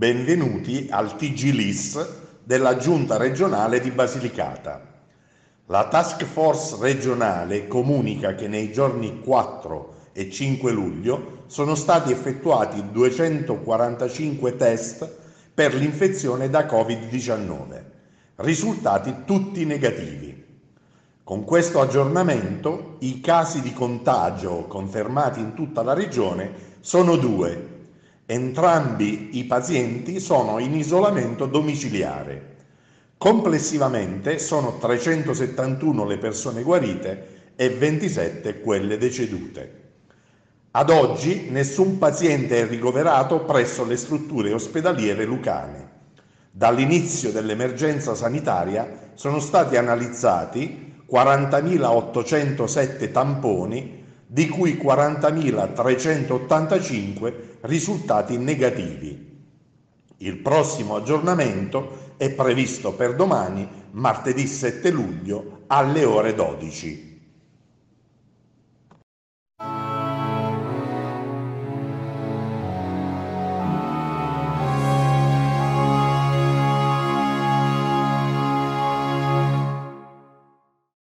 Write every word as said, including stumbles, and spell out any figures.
benvenuti al T G L I S della Giunta regionale di Basilicata. La Task Force regionale comunica che nei giorni quattro e cinque luglio sono stati effettuati duecentoquarantacinque test per l'infezione da Covid diciannove, risultati tutti negativi. Con questo aggiornamento i casi di contagio confermati in tutta la regione sono due. Entrambi i pazienti sono in isolamento domiciliare. Complessivamente sono trecentosettantuno le persone guarite e ventisette quelle decedute. Ad oggi nessun paziente è ricoverato presso le strutture ospedaliere lucane. Dall'inizio dell'emergenza sanitaria sono stati analizzati quarantamilaottocentosette tamponi, di cui quarantamilatrecentottantacinque risultati negativi. Il prossimo aggiornamento è previsto per domani, martedì sette luglio, alle ore dodici.